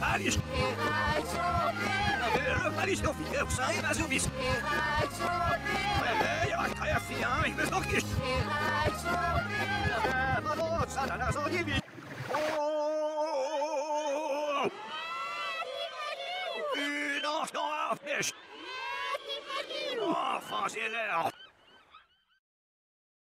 Paris. Le Paris auf die Aufsehen, also wie es. Ja, ich kann ja viel, ich will doch nicht. Sana, so die wie. Noch auf nicht. Oh, fass ihr leer.